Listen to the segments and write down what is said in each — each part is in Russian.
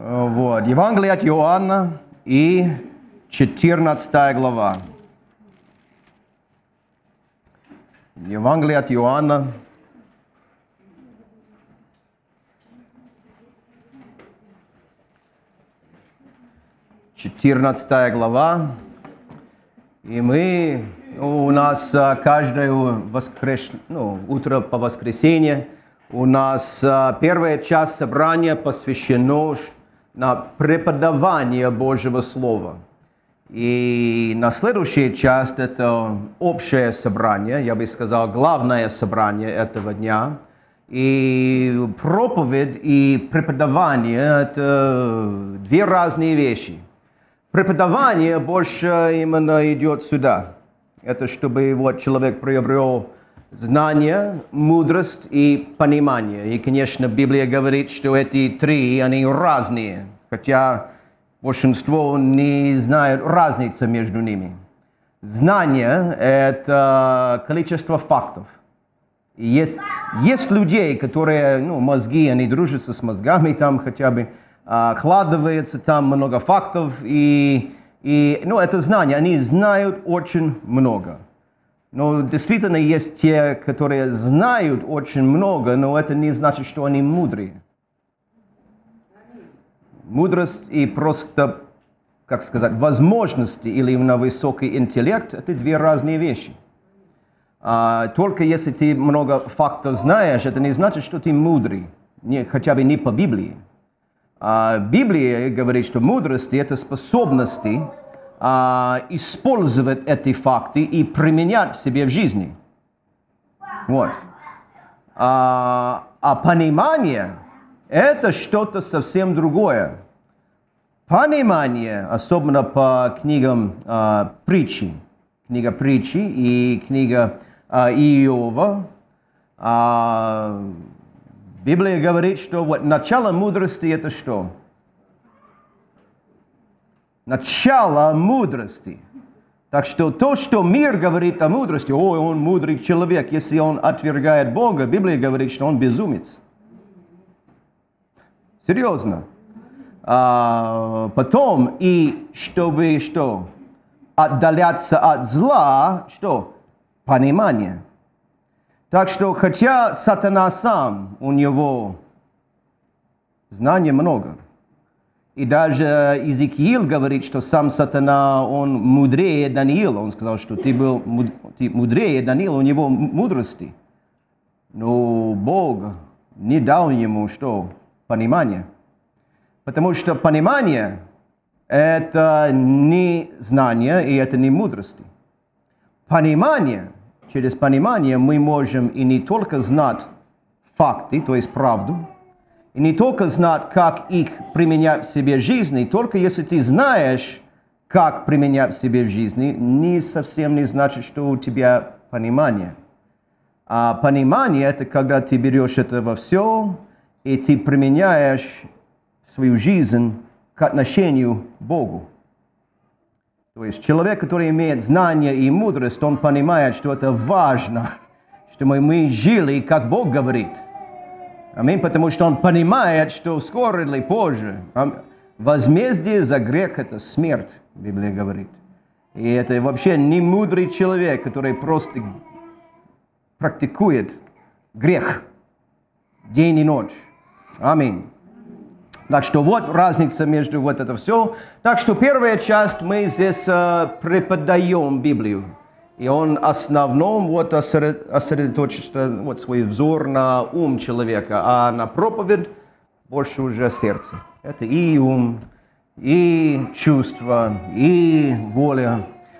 Вот. Евангелие от Иоанна и 14 глава. Евангелие от Иоанна. Четырнадцатая глава. И у нас каждое утро по воскресенье у нас первая часть собрания посвящена на преподавание Божьего Слова. И на следующая часть это общее собрание, я бы сказал, главное собрание этого дня. И проповедь и преподавание это две разные вещи. Преподавание больше именно идет сюда. Это чтобы человек приобрел знание, мудрость и понимание. И, конечно, Библия говорит, что эти три, они разные. Хотя большинство не знают разницы между ними. Знание – это количество фактов. И есть людей, которые, мозги, они дружатся с мозгами, там хотя бы вкладывается там много фактов, и это знание, они знают очень много. Но действительно есть те, которые знают очень много, но это не значит, что они мудрые. Мудрость и просто, возможности или на высокий интеллект – это две разные вещи. Только если ты много фактов знаешь, это не значит, что ты мудрый, хотя бы не по Библии. Библия говорит, что мудрость – это способности использовать эти факты и применять в себе в жизни. Вот. А понимание – это что-то совсем другое. Понимание, особенно по книгам притчи, книга притчи и книга Иова, Библия говорит, что начало мудрости – это что? Начало мудрости. Так что то, что мир говорит о мудрости, он мудрый человек, если он отвергает Бога, Библия говорит, что он безумец. Серьезно. Потом, и чтобы отдаляться от зла, понимание. Так что, хотя сатана сам, у него знаний много. И даже Иезекииль говорит, что сам сатана, он мудрее Даниила. Он сказал, что ты мудрее Даниила, у него мудрости. Но Бог не дал ему понимание. Потому что понимание – это не знание, и это не мудрости. Понимание – через понимание мы можем и не только знать факты, то есть правду, и не только знать, как их применять в себе в жизни, только если ты знаешь, как применять в себе в жизни, не совсем не значит, что у тебя понимание. А понимание – это когда ты берешь это во все, и ты применяешь свою жизнь к отношению к Богу. То есть человек, который имеет знания и мудрость, он понимает, что это важно, что мы жили, как Бог говорит. Аминь, потому что он понимает, что скоро или позже возмездие за грех – это смерть, Библия говорит. И это вообще не мудрый человек, который просто практикует грех день и ночь. Аминь. Так что вот разница между это все. Так что первая часть мы здесь преподаем Библию. И он в основном сосредоточит свой взор на ум человека, а на проповедь больше уже сердце. Это и ум, и чувство, и воля.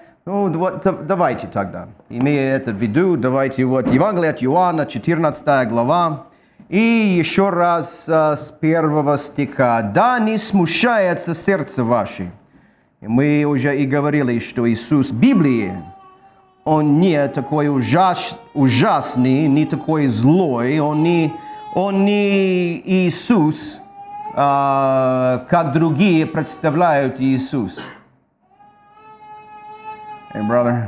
Давайте тогда, имея это в виду, давайте Евангелие от Иоанна, 14 глава. И еще раз с 1 стиха. «Да не смущается сердце ваше». И мы уже и говорили, что Иисус в Библии, Он не такой ужасный, не такой злой, Он не Иисус, как другие представляют Иисус. Hey, brother.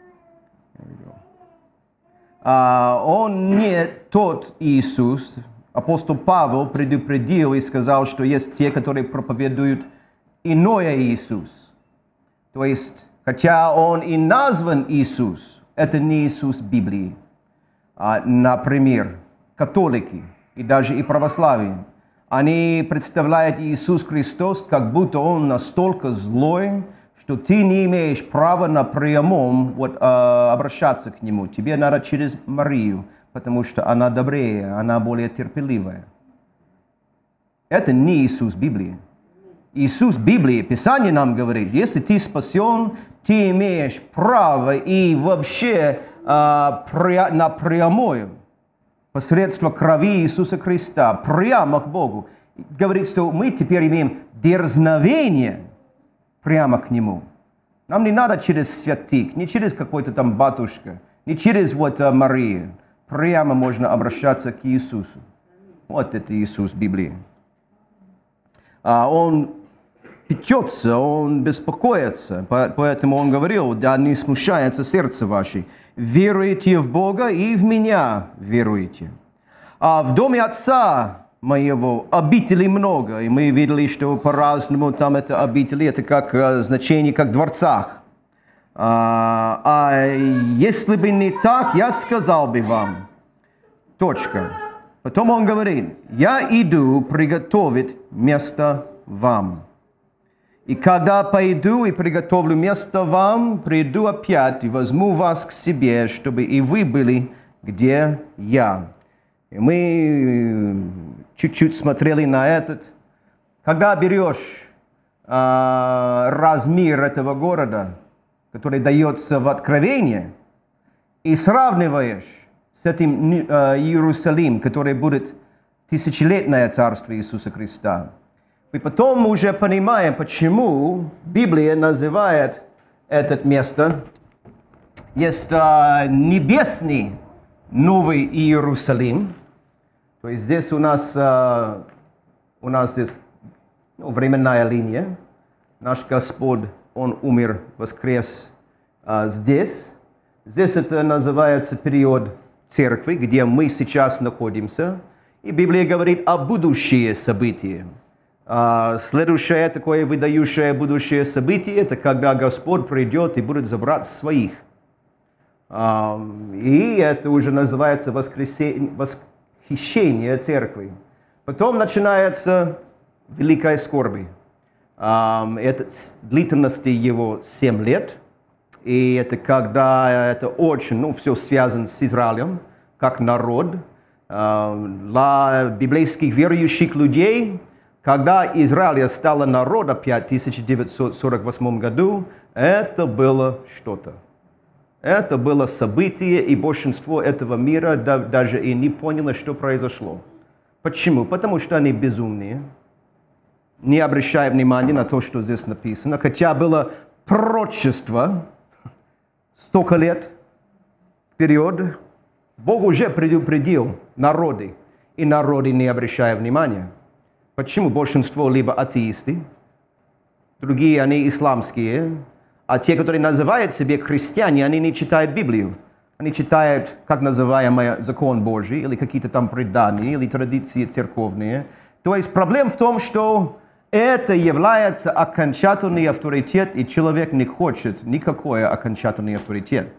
Он не тот Иисус, Апостол Павел предупредил и сказал, что есть те, которые проповедуют иное Иисус. То есть, хотя он и назван Иисус, это не Иисус Библии. Например, католики и даже и православие, они представляют Иисус Христос, как будто Он настолько злой, что ты не имеешь права напрямую обращаться к Нему. Тебе надо через Марию, потому что она добрее, она более терпеливая. Это не Иисус Библии. Иисус Библии, Писание нам говорит, если ты спасен, ты имеешь право и вообще напрямую, посредством крови Иисуса Христа, прямо к Богу. Говорит, что мы теперь имеем дерзновение прямо к Нему. Нам не надо через святых, не через какой-то там батюшка, не через Марию. Прямо можно обращаться к Иисусу. Вот это Иисус Библии. Он печется, Он беспокоится, поэтому Он говорил, да не смущается сердце ваше. Веруйте в Бога и в Меня веруйте. В доме Отца Моего обителей много, и мы видели, что по-разному там это обители, это как значение, как в дворцах. Если бы не так, я сказал бы вам. Точка. Потом Он говорит, я иду приготовить место вам. И когда пойду и приготовлю место вам, приду опять и возьму вас к себе, чтобы и вы были, где я. И мы чуть-чуть смотрели на этот. Когда берешь размер этого города, который дается в Откровении, и сравниваешь с этим Иерусалим, который будет тысячелетнее царство Иисуса Христа, и потом мы уже понимаем, почему Библия называет это место, есть небесный Новый Иерусалим. То есть здесь у нас есть временная линия. Наш Господь, Он умер, воскрес здесь. Здесь это называется период церкви, где мы сейчас находимся. И Библия говорит о будущие события. Следующее такое выдающее будущее событие, это когда Господь придет и будет забрать своих. И это уже называется восхищение церкви. Потом начинается великая скорбь. Это длительность его 7 лет. И это когда это очень, все связано с Израилем, как народ. Для библейских верующих людей, когда Израиль стал народом опять в 1948 году, это было что-то. Это было событие, и большинство этого мира даже и не поняло, что произошло. Почему? Потому что они безумные, не обращая внимания на то, что здесь написано. Хотя было пророчество столько лет вперед, Бог уже предупредил народы, и народы не обращая внимания. Почему? Большинство либо атеисты, другие они исламские, а те, которые называют себя христиане, они не читают Библию. Они читают, как называемый закон Божий, или какие-то там предания, или традиции церковные. То есть проблема в том, что это является окончательный авторитет, и человек не хочет никакой окончательный авторитет.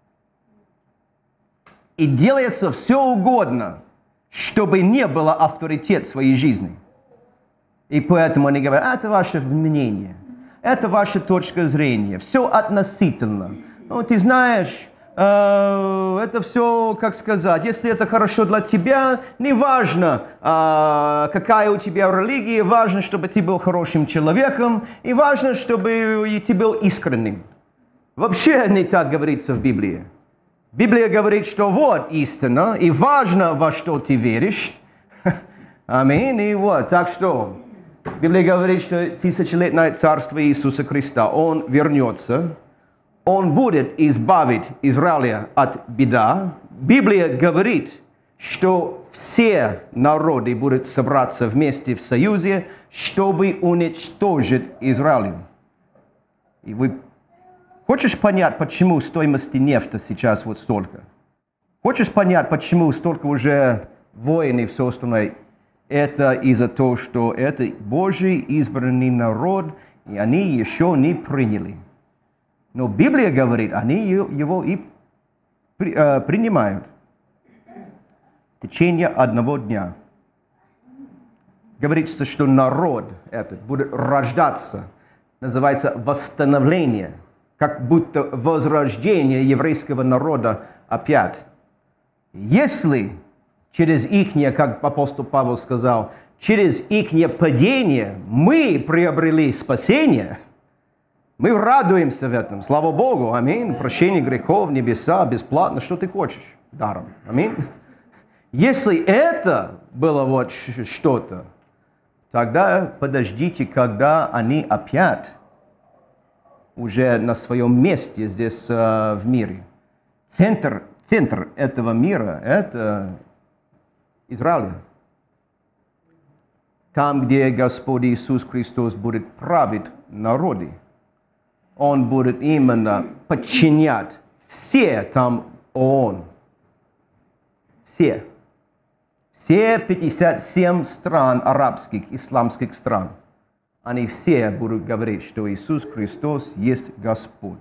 И делается все угодно, чтобы не было авторитет в своей жизни. И поэтому они говорят, это ваше мнение, это ваша точка зрения, все относительно. Ты знаешь, это все, как сказать, если это хорошо для тебя, не важно, какая у тебя религия, важно, чтобы ты был хорошим человеком, и важно, чтобы ты был искренним. Вообще не так говорится в Библии. Библия говорит, что вот истина, и важно, во что ты веришь. Аминь. И вот, так что, Библия говорит, что тысячелетнее царство Иисуса Христа, Он вернется, Он будет избавить Израиля от беды. Библия говорит, что все народы будут собраться вместе в союзе, чтобы уничтожить Израиль. И вы хочешь понять, почему стоимости нефти сейчас вот столько? Хочешь понять, почему столько уже войны и все остальное, это из-за того, что это Божий избранный народ, и они еще не приняли. Но Библия говорит, они его и принимают в течение одного дня. Говорится, что народ этот будет рождаться, называется восстановление, как будто возрождение еврейского народа опять. Если через ихнее, как апостол Павел сказал, через ихнее падение мы приобрели спасение, мы радуемся в этом. Слава Богу, аминь. Прощение грехов, небеса, бесплатно, что ты хочешь, даром. Аминь. Если это было вот что-то, тогда подождите, когда они опять уже на своем месте здесь в мире. Центр этого мира – это Израиль. Там, где Господь Иисус Христос будет править народы, Он будет именно подчинять все там ООН. Все. Все 57 стран арабских, исламских стран. Они все будут говорить, что Иисус Христос есть Господь.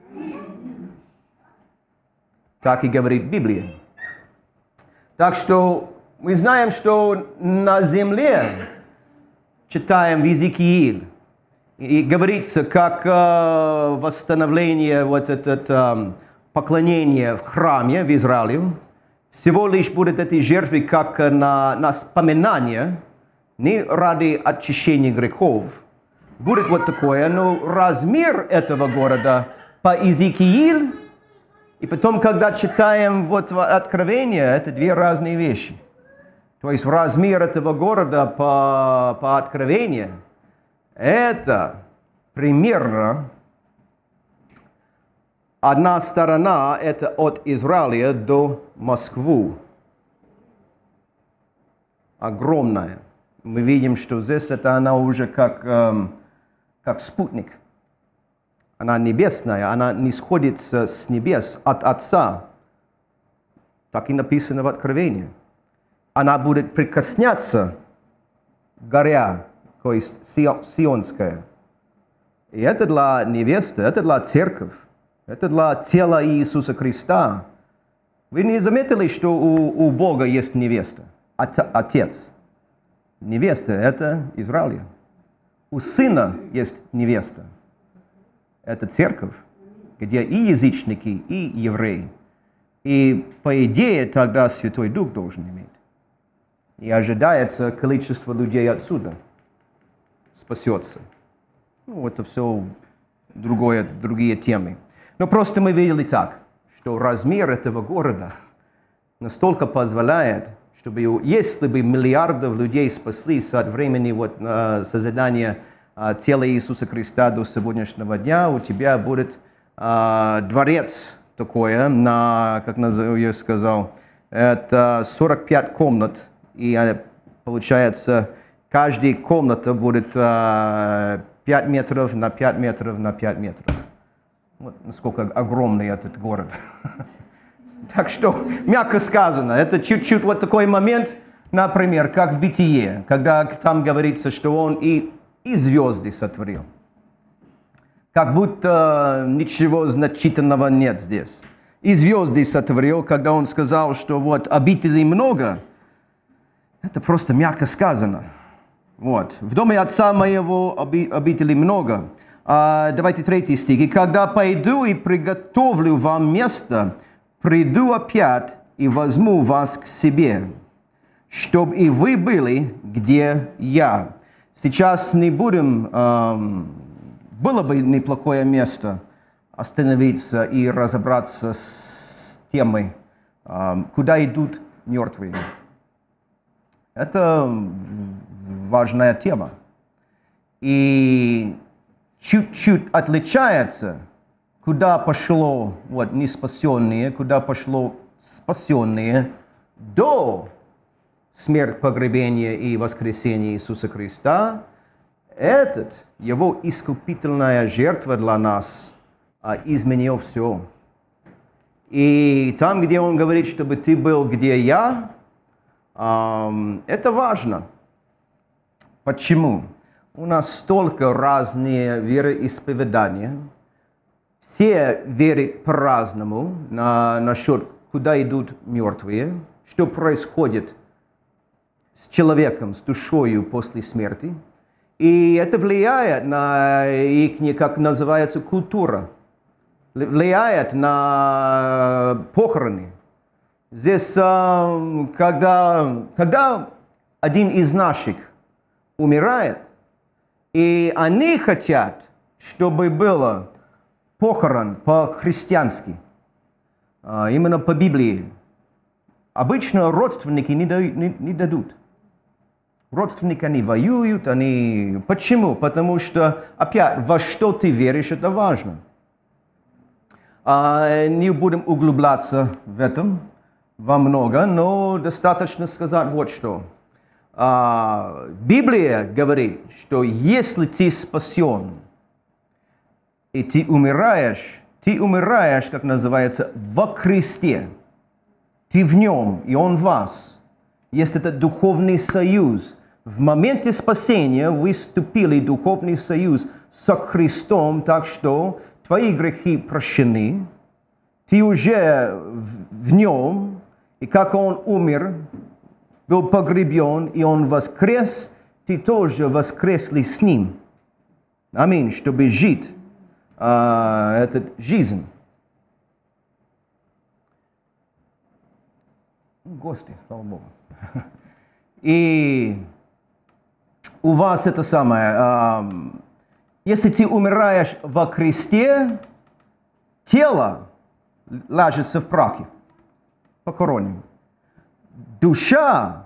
Так и говорит Библия. Так что мы знаем, что на земле, читаем в Иезекииле, и говорится, как восстановление вот это поклонение в храме в Израиле, всего лишь будет этой жертвой как на вспоминание, не ради очищения грехов. Будет вот такое, но размер этого города по Иезекиилу, и потом, когда читаем вот Откровение, это две разные вещи. То есть размер этого города по Откровению, это примерно одна сторона, это от Израиля до Москвы. Огромная. Мы видим, что здесь это она уже как спутник. Она небесная, она не сходится с небес от Отца. Так и написано в Откровении. Она будет прикасняться к горе, то есть Сионская. И это для невесты, это для церкви, это для тела Иисуса Христа. Вы не заметили, что у Бога есть невеста, Отец? Невеста – это Израиль. У Сына есть невеста. Это церковь, где и язычники, и евреи. И по идее тогда Святой Дух должен иметь. И ожидается количество людей отсюда спасется. Ну, это все другие темы. Но просто мы видели так, что размер этого города настолько позволяет, чтобы, если бы миллиардов людей спаслись от времени вот, созидания тела Иисуса Христа до сегодняшнего дня, у тебя будет дворец такое, как я сказал, это 45 комнат, и получается, каждая комната будет 5 метров на 5 метров на 5 метров. Вот насколько огромный этот город. Так что, мягко сказано, это чуть-чуть вот такой момент, например, как в Бытие, когда там говорится, что он и звезды сотворил. Как будто ничего значительного нет здесь. И звезды сотворил, когда он сказал, что вот обителей много, это просто мягко сказано. Вот. В доме отца моего обителей много. Давайте 3 стих. «И когда пойду и приготовлю вам место, приду опять и возьму вас к себе, чтобы и вы были, где я». Сейчас не будем, было бы неплохое место остановиться и разобраться с темой, куда идут мертвые. Это важная тема. И чуть-чуть отличается, куда пошло вот, неспасенные, куда пошло спасенные до смерти, погребения и воскресения Иисуса Христа. Этот, его искупительная жертва для нас, изменил все. И там, где он говорит, чтобы ты был, где я, Это важно. Почему? У нас столько разные вероисповедания. Все верят по-разному насчет, куда идут мертвые, что происходит с человеком, с душою после смерти. И это влияет на их, как называется, культура. Влияет на похороны. Здесь, когда один из наших умирает, и они хотят, чтобы было похорон по-христиански, именно по Библии, обычно родственники не дадут. Родственники, они воюют, они... Почему? Потому что, опять, во что ты веришь, это важно. Не будем углубляться в этом во много, но достаточно сказать вот что. Библия говорит, что если ты спасен, и ты умираешь, как называется, во Христе. Ты в нем, и он в вас. Есть этот духовный союз. В моменте спасения вы вступили в духовный союз со Христом, так что твои грехи прощены. Ты уже в нем, и как он умер, был погребен, и он воскрес, ты тоже воскресли с ним. Аминь, чтобы жить эту жизнь. Гости, слава Богу. И у вас это самое. Если ты умираешь во Христе, тело ложится в праке, похороним. Душа,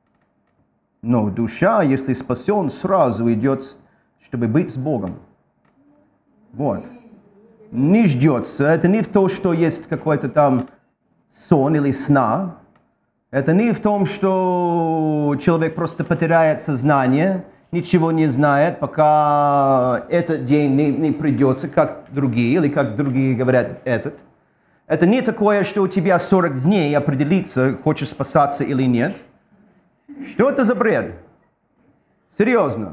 если спасен, сразу идет, чтобы быть с Богом. Вот. Не ждется. Это не в том, что есть какой-то там сон или сна. Это не в том, что человек просто потеряет сознание, ничего не знает, пока этот день не придется, как другие, или как другие говорят этот. Это не такое, что у тебя 40 дней определиться, хочешь спасаться или нет. Что это за бред? Серьезно.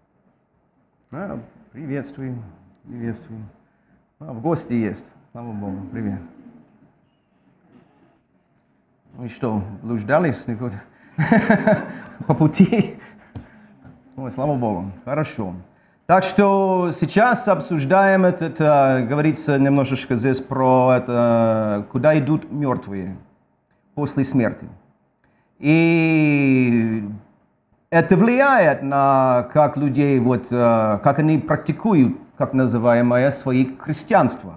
Приветствую. В гости есть. Слава Богу. Привет. Ну и что, блуждались по пути? Ой, слава Богу. Хорошо. Так что сейчас обсуждаем это, говорится немножечко здесь про это, куда идут мертвые после смерти. И это влияет на как людей, вот, как они практикуют, как называемое, свои христианство.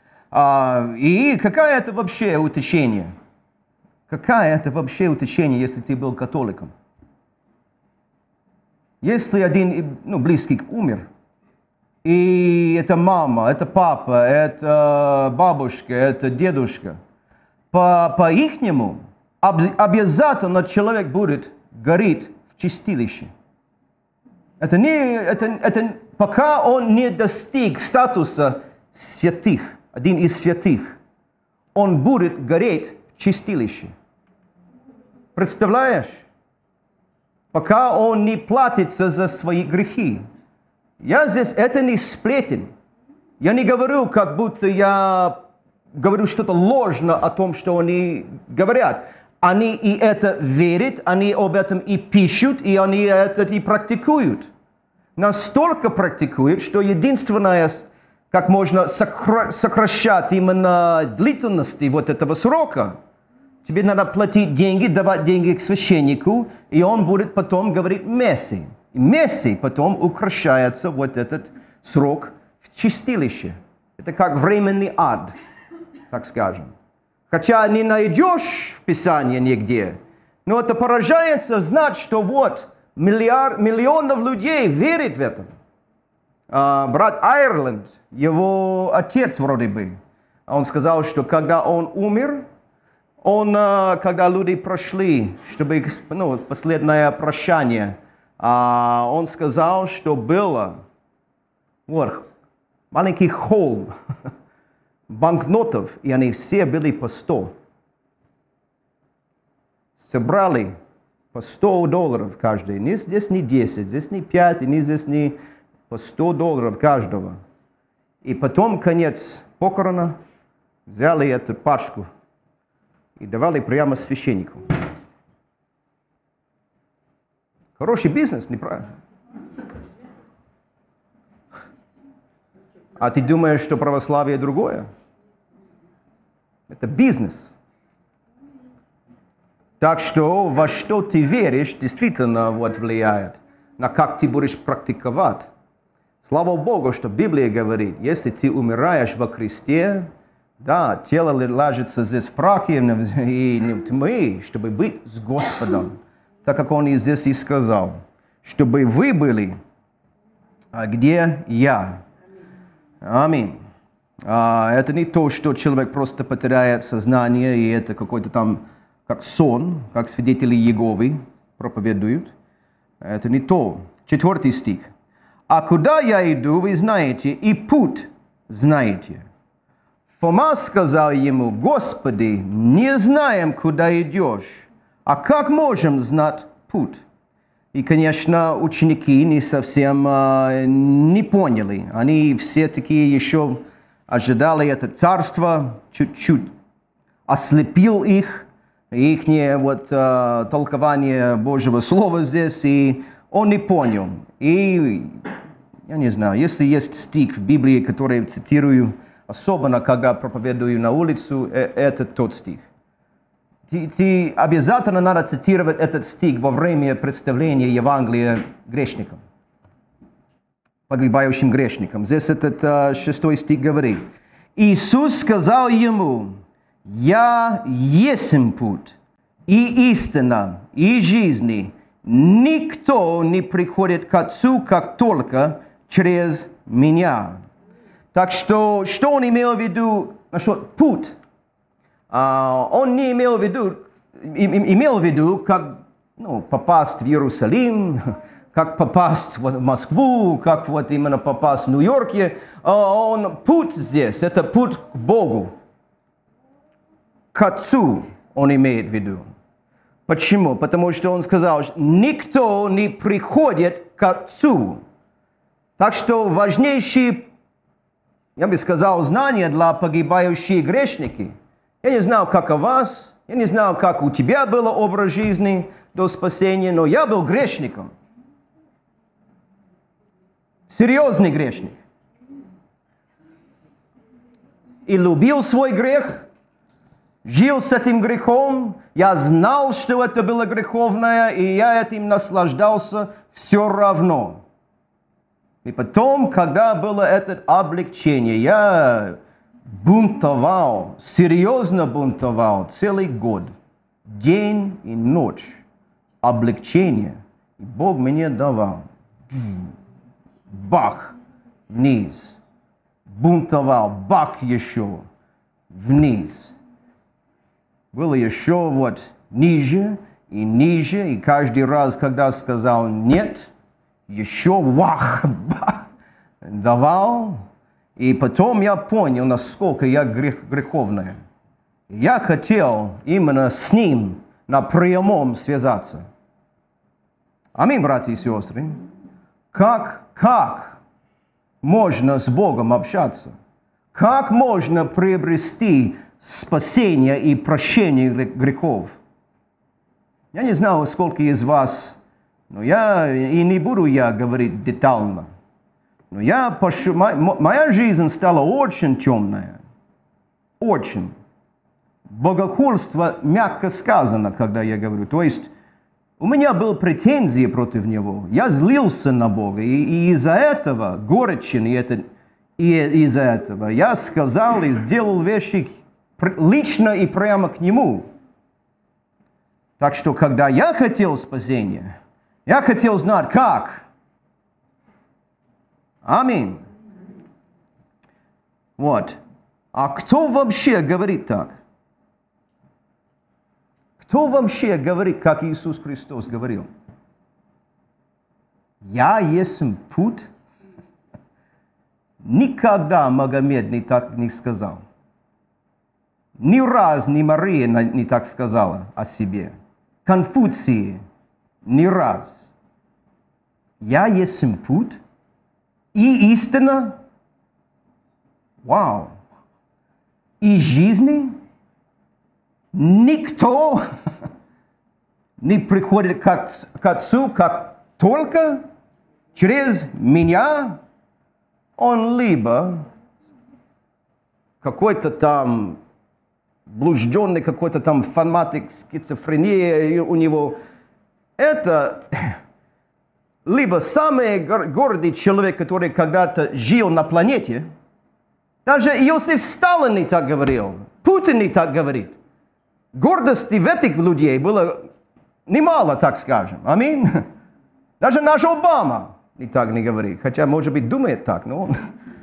И какое это вообще утешение? Какое это вообще утешение, если ты был католиком? Если один близкий умер, и это мама, это папа, это бабушка, это дедушка, по-ихнему обязательно человек будет гореть в чистилище. Это пока он не достиг статуса святых, один из святых, он будет гореть в чистилище. Представляешь? Пока он не платится за свои грехи. Я здесь, это не сплетен. Я не говорю, как будто я говорю что-то ложно о том, что они говорят. Они и это верят, они об этом и пишут, и они это и практикуют. Настолько практикуют, что единственное, как можно сокращать именно длительность вот этого срока, тебе надо платить деньги, давать деньги к священнику, и он будет потом говорить мессы. И мессы потом украшается вот этот срок в чистилище. Это как временный ад, так скажем. Хотя не найдешь в Писании нигде, но это поражается знать, что вот миллионов людей верит в это. Брат Айрленд, его отец вроде бы, он сказал, что когда он умер, когда люди прошли, чтобы последнее прощание, он сказал, что было маленький холм банкнотов, и они все были по 100. Собрали по $100 каждый. Здесь не 10, здесь не 5, здесь не по $100 каждого. И потом, конец похорона, взяли эту пачку и давали прямо священнику. Хороший бизнес, неправильно? А ты думаешь, что православие другое? Это бизнес. Так что во что ты веришь, действительно влияет на как ты будешь практиковать. Слава Богу, что Библия говорит, если ты умираешь во Христе, да, тело ложится здесь в прахе и в тьме, чтобы быть с Господом. Так как Он и здесь и сказал, чтобы вы были, где я. Аминь. Это не то, что человек просто потеряет сознание, и это какой-то там, как сон, как свидетели Иеговы проповедуют. Это не то. 4 стих. «А куда я иду, вы знаете, и путь знаете». Фома сказал ему: «Господи, не знаем, куда идешь, а как можем знать путь?» И, конечно, ученики не совсем не поняли. Они все такие еще ожидали это царство, чуть-чуть ослепил их толкование Божьего Слова здесь, и он не понял. И, я не знаю, если есть стих в Библии, который цитирую, особенно когда проповедую на улицу, это тот стих. Ты обязательно надо цитировать этот стих во время представления Евангелия грешникам, погибающим грешникам. Здесь этот 6 стих говорит. Иисус сказал ему: «Я есмь путь, и истина, и жизнь. Никто не приходит к Отцу, как только через меня». Так что он имел в виду насчет путь? Он не имел в виду, как попасть в Иерусалим, как попасть в Москву, как именно попасть в Нью-Йорке. Путь здесь, это путь к Богу, к Отцу он имеет в виду. Почему? Потому что он сказал, что никто не приходит к Отцу. Так что важнейшие, я бы сказал, знания для погибающих грешников. Я не знаю, как у вас, я не знаю, как у тебя был образ жизни до спасения, но я был грешником. Серьезный грешник. И любил свой грех, жил с этим грехом. Я знал, что это было греховное, и я этим наслаждался все равно. И потом, когда было это облегчение, я бунтовал, серьезно бунтовал целый год, день и ночь. Облегчение. И Бог мне давал. Бах, вниз. Бунтовал, бах еще, вниз. Было еще ниже, и каждый раз, когда сказал нет, еще бах, давал. И потом я понял, насколько я греховный. Я хотел именно с ним напрямую связаться. Аминь, братья и сестры. Как можно с Богом общаться? Как можно приобрести спасение и прощение грехов? Я не знаю, сколько из вас, но и не буду говорить детально. Но моя жизнь стала очень темная. Очень. Богохульство, мягко сказано, когда я говорю. То есть, у меня были претензии против него. Я злился на Бога. И из-за этого, горечен, и из-за этого, я сказал и сделал вещи лично и прямо к нему. Так что, когда я хотел спасения, я хотел знать, как. Аминь. А кто вообще говорит так? Кто вообще говорит, как Иисус Христос говорил? «Я есть путь»? Никогда Магомед так не сказал. Ни раз ни Мария не так сказала о себе. Конфуций ни раз. Я есть путь и истина. Вау! И жизни никто не приходит к Отцу, как только через меня. Он либо какой-то там блужденный, какой-то там фанатик, скизофрения у него. Это либо самый гордый человек, который когда-то жил на планете. Даже Иосиф Сталин не так говорил. Путин не так говорит. Гордости в этих людей было немало, так скажем. Аминь. Даже наш Обама не так не говорит. Хотя, может быть, думает так, но он...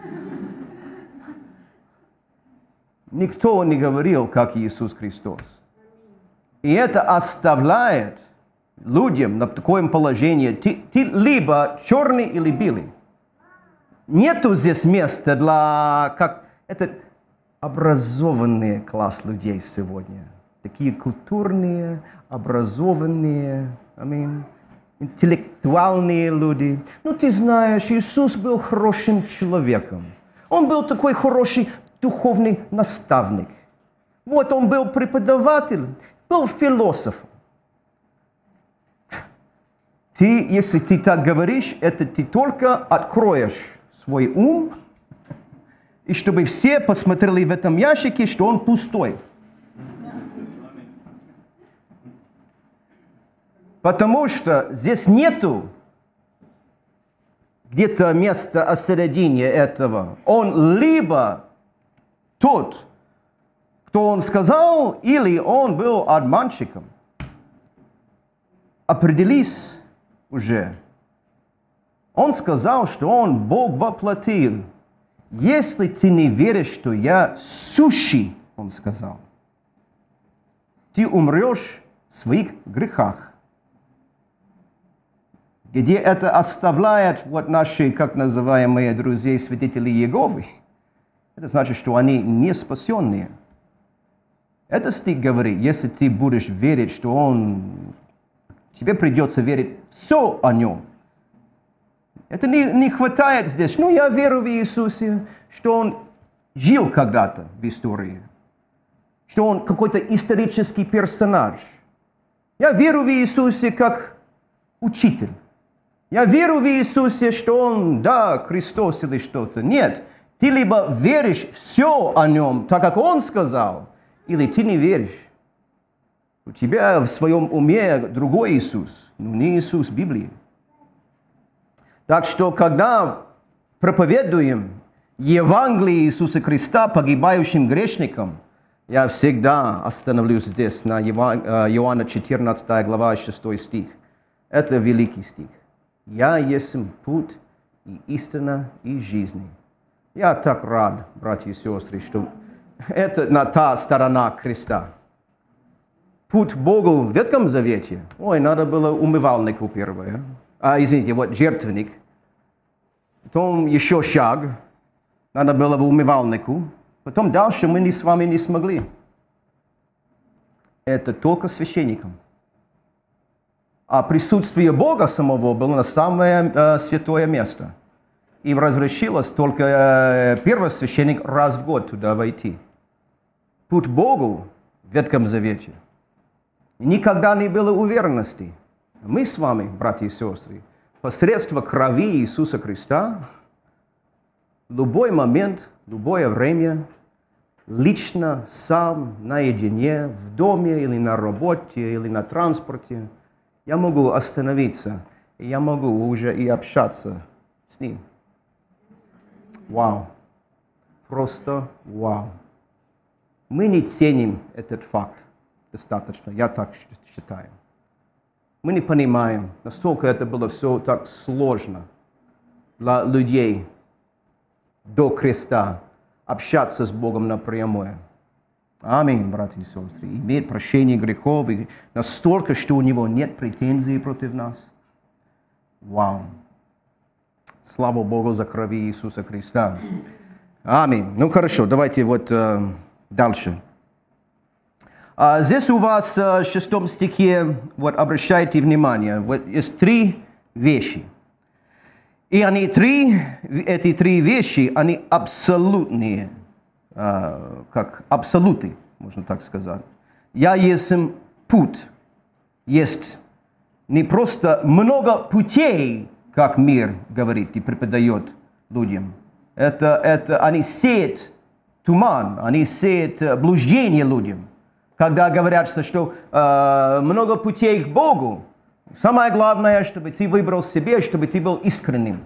Никто не говорил, как Иисус Христос. И это оставляет людям на таком положении, ты либо черный или белый. Нету здесь места для... Это образованный класс людей сегодня. Такие культурные, образованные, аминь, интеллектуальные люди. Ну, ты знаешь, Иисус был хорошим человеком. Он был такой хороший духовный наставник. Вот он был преподаватель, был философом. Если ты так говоришь, это ты только откроешь свой ум, и чтобы все посмотрели в этом ящике, что он пустой. Потому что здесь нету где-то места осередине этого. Он либо тот, кто он сказал, или он был обманщиком. Определись уже. Он сказал, что он Бог воплотил. Если ты не веришь, что я сущий, он сказал, ты умрешь в своих грехах. Где это оставляет вот наши, как называемые друзья, свидетели Иеговы. Это значит, что они не спасенные. Это стих говорит, если ты будешь верить, что он... Тебе придется верить все о нем. Это не хватает здесь. Ну, я верю в Иисусе, что он жил когда-то в истории. Что он какой-то исторический персонаж. Я верю в Иисусе как учитель. Я верю в Иисусе, что он, да, Христос или что-то. Нет. Ты либо веришь все о нем, так как он сказал, или ты не веришь. У тебя в своем уме другой Иисус, но не Иисус Библии. Так что, когда проповедуем Евангелие Иисуса Христа погибающим грешникам, я всегда остановлюсь здесь, на Иоанна 14 глава 6 стих. Это великий стих. «Я есть путь и истина и жизнь». Я так рад, братья и сестры, что это на та сторона креста. Путь к Богу в Ветхом Завете. Ой, надо было умывальнику первое. Извините, вот жертвенник. Потом еще шаг. Надо было в умывальнику. Потом дальше мы с вами не смогли. Это только священникам. А присутствие Бога самого было на самое святое место. И разрешилось только первосвященник раз в год туда войти. Путь к Богу в Ветхом Завете. Никогда не было уверенности. Мы с вами, братья и сестры, посредством крови Иисуса Христа, в любой момент, в любое время, лично, сам, наедине, в доме или на работе, или на транспорте, я могу остановиться, и я могу уже и общаться с Ним. Вау. Просто вау. Мы не ценим этот факт достаточно, я так считаю. Мы не понимаем, насколько это было все так сложно для людей до креста общаться с Богом напрямую. Аминь, братья и сестры. Иметь прощение грехов, и настолько, что у Него нет претензий против нас. Вау. Слава Богу за крови Иисуса Христа. Аминь. Ну хорошо, давайте вот дальше. Здесь у вас в 6 стихе, вот обращайте внимание, вот есть 3 вещи. И эти три вещи, они абсолютные, как абсолюты, можно так сказать. Я есть путь. Есть не просто много путей, как мир говорит и преподает людям. Это они сеют туман, они сеют блуждение людям. Когда говорят, что много путей к Богу, самое главное, чтобы ты выбрал себе, чтобы ты был искренним.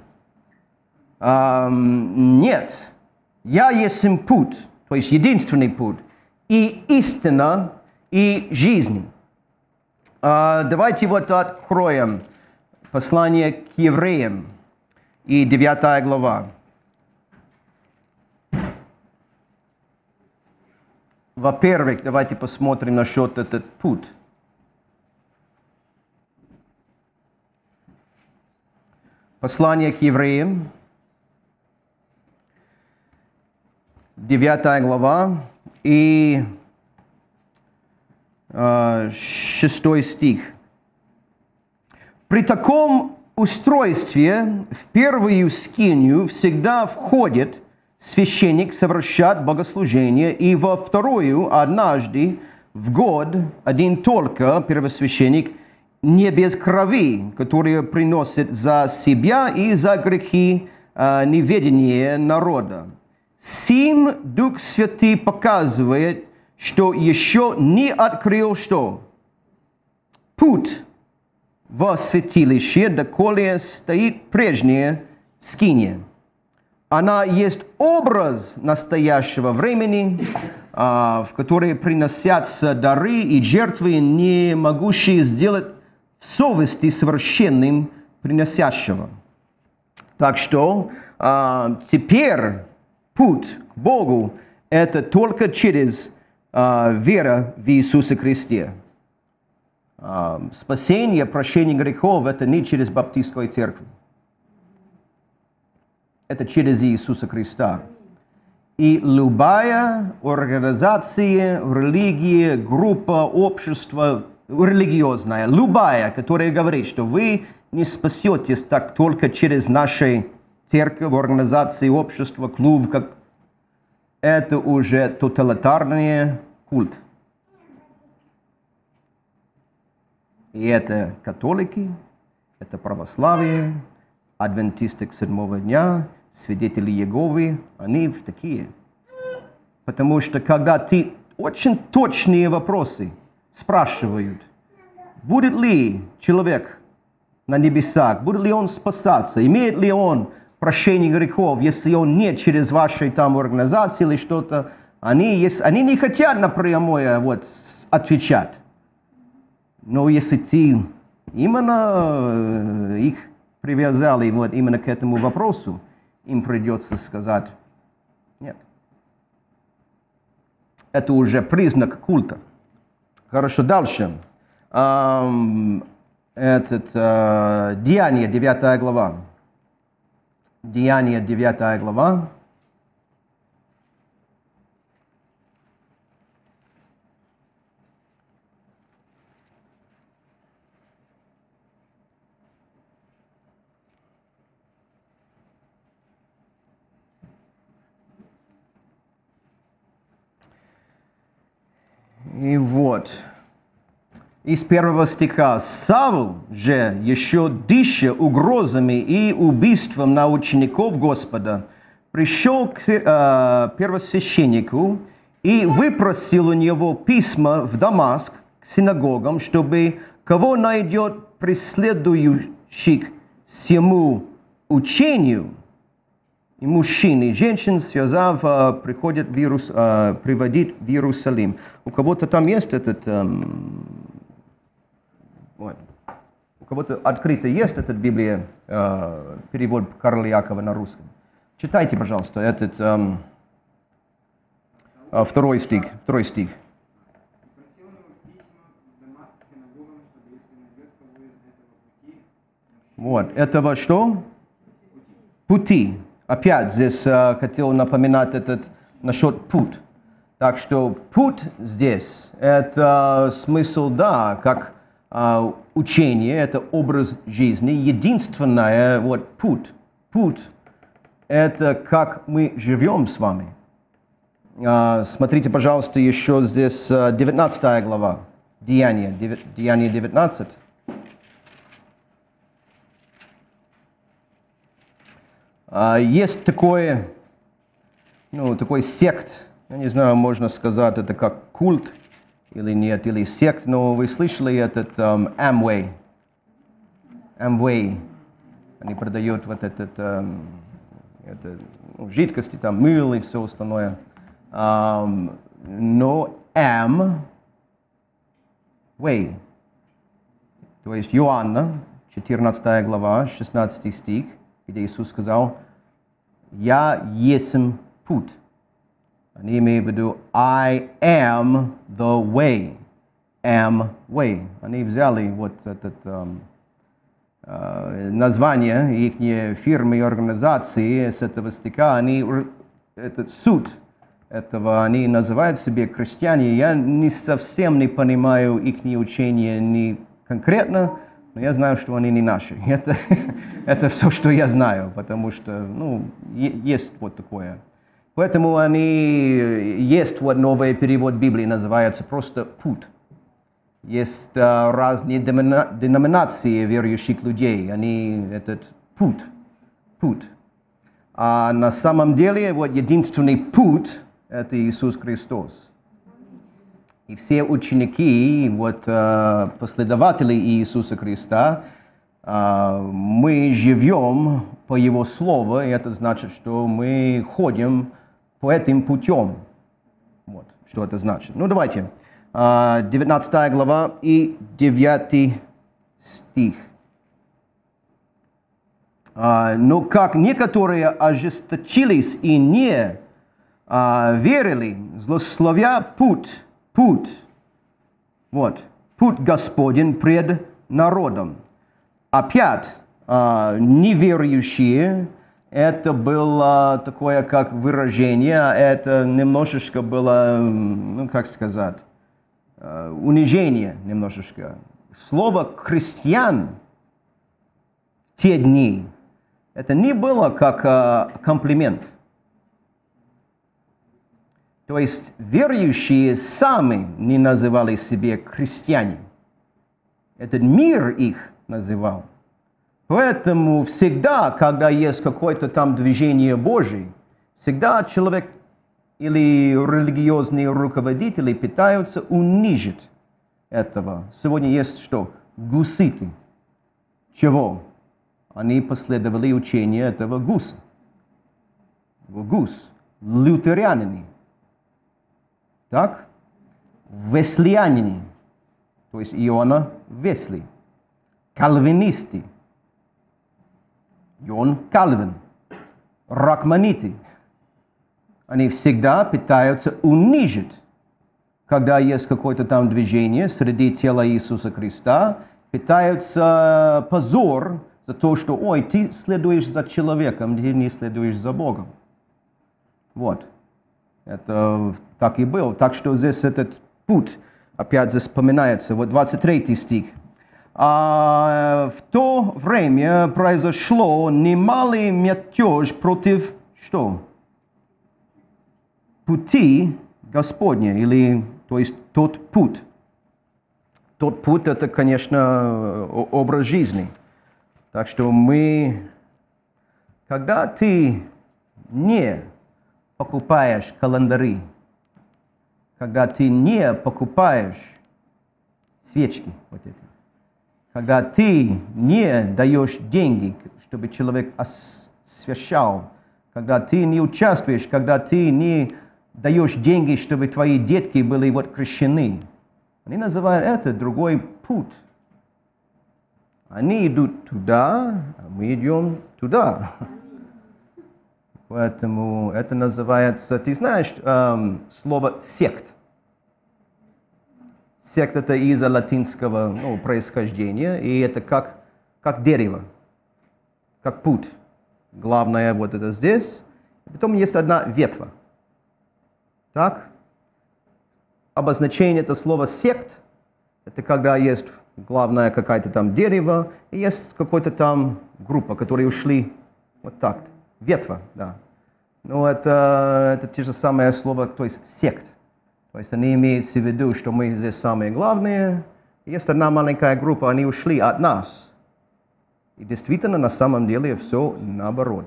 Нет, я есть путь, то есть единственный путь, и истина, и жизнь. Давайте вот откроем послание к евреям, и 9 глава. Во-первых, давайте посмотрим насчет этот путь. Послание к евреям, 9 глава и 6 стих. При таком устройстве в первую скинию всегда входит священник совершать богослужение, и во вторую однажды в год один только первосвященник, не без крови, который приносит за себя и за грехи неведения народа. Сим Дух Святый показывает, что еще не открыл что? Путь во святилище, доколе стоит прежняя скиния. Она есть образ настоящего времени, в который приносятся дары и жертвы, не могущие сделать в совести совершенным приносящего. Так что теперь путь к Богу – это только через веру в Иисуса Христе. Спасение, прощение грехов – это не через баптистскую церковь. Это через Иисуса Христа. И любая организация, религия, группа, общество религиозная, любая, которая говорит, что вы не спасетесь так только через нашу церковь, организации, общество, клуб, как это уже тоталитарный культ. И это католики, это православие, адвентисты 7-го дня, свидетели Иеговы, они такие. Потому что когда ты очень точные вопросы спрашивают, будет ли человек на небесах, будет ли он спасаться, имеет ли он прощение грехов, если он не через вашей там организации или что-то, они не хотят напрямую отвечать. Но если ты именно их привязал именно к этому вопросу, им придется сказать нет. Это уже признак культа. Хорошо, дальше. Деяния, 9 глава. Деяния, 9 глава. И вот, из 1 стиха. «Савл же, еще дыша угрозами и убийством на учеников Господа, пришел к первосвященнику и выпросил у него письма в Дамаск к синагогам, чтобы кого найдет преследующих всему учению, и мужчин, и женщин, связав, приводит в Иерусалим». У кого-то там есть этот... у кого-то открыто есть эта Библия, перевод Карла Якова на русском. Читайте, пожалуйста, этот 2 стих. Вот, этого что? Пути. Опять здесь хотел напоминать насчет путь. Так что путь здесь, это смысл, да, как учение, это образ жизни. Единственное, вот путь. Путь – это как мы живем с вами. Смотрите, пожалуйста, еще здесь 19 глава, Деяния 19. Есть такой сект, я не знаю, можно сказать, это как культ или нет, или сект, но вы слышали этот Amway? Amway. Они продают вот жидкости, там, мыло и все остальное. Но Way, то есть Иоанна, 14 глава, 16 стих, где Иисус сказал, «Я есмь путь». Они имеют в виду I am the way. Way. Они взяли вот это название их фирмы и организации с этого стиха. Они, этот суть этого, они называют себя христиане. Я не совсем не понимаю их учение не конкретно, но я знаю, что они не наши. Это все, что я знаю, потому что, есть вот такое. Поэтому есть вот новый перевод Библии, называется просто «путь». Есть разные деноминации верующих людей, они этот путь. А на самом деле вот единственный путь – это Иисус Христос. И все ученики, вот последователи Иисуса Христа, мы живем по Его Слову, и это значит, что мы ходим по этим путем. Вот, что это значит. Давайте. 19 глава и 9 стих. Но как некоторые ожесточились и не верили, злословя путь, вот, путь Господень пред народом. Опять неверующие, это было такое, как выражение, это немножечко было, унижение немножечко. Слово «христиан» в те дни, это не было как комплимент. То есть верующие сами не называли себя христиане. Этот мир их называл. Поэтому всегда, когда есть какое-то там движение Божие, всегда человек или религиозные руководители пытаются унизить этого. Сегодня есть что? Гуситы. Чего? Они последовали учению этого гуса. Гус. Лютеряне. Так? Веслияне. То есть Иоанна Весли. Кальвинисты. Иоанн Кальвин. Рахманиты. Они всегда пытаются унизить, когда есть какое-то там движение среди тела Иисуса Христа, пытаются позор за то, что, ой, ты следуешь за человеком, ты не следуешь за Богом. Вот. Это так и было. Так что здесь этот путь опять здесь вспоминается. Вот 23 стих. В то время произошло немалый мятеж против что? Пути Господня, или, то есть, тот путь. Тот путь – это, конечно, образ жизни. Так что когда ты не покупаешь календари, когда ты не покупаешь свечки, вот это, когда ты не даешь деньги, чтобы человек освящал, когда ты не участвуешь, когда ты не даешь деньги, чтобы твои детки были вот крещены. Они называют это другой путь. Они идут туда, а мы идем туда. Поэтому это называется, ты знаешь слово «сект». Сект – это из-за латинского происхождения, и это как дерево, как путь. Главное вот это здесь. Потом есть одна ветва. Так? обозначение этого слова «сект». Это когда есть главное какое-то там дерево, и есть какая-то там группа, которые ушли вот так, ветва, да. Но это те же самые слова, то есть сект. То есть они имеют в виду, что мы здесь самые главные. Есть одна маленькая группа, они ушли от нас. И действительно, на самом деле, все наоборот.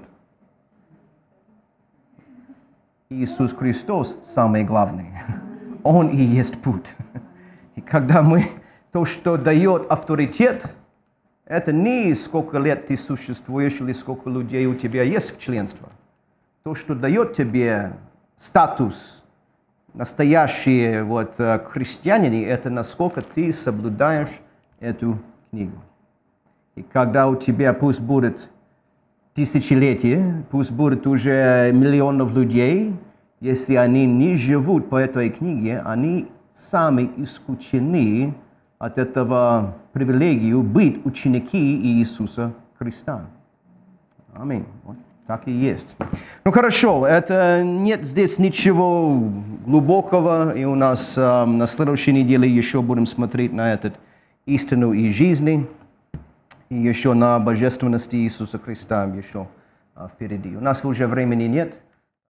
Иисус Христос самый главный. Он и есть путь. И когда то, что дает авторитет, это не сколько лет ты существуешь или сколько людей у тебя есть в членстве. То, что дает тебе статус, настоящий христианин, это насколько ты соблюдаешь эту книгу. И когда у тебя пусть будет тысячелетие, пусть будет уже миллионов людей, если они не живут по этой книге, они сами исключены от этого привилегию быть ученики Иисуса Христа. Аминь. Вот так и есть. Ну хорошо, нет здесь ничего глубокого, и у нас на следующей неделе еще будем смотреть на эту истину и жизни, и еще на божественности Иисуса Христа еще впереди. У нас уже времени нет.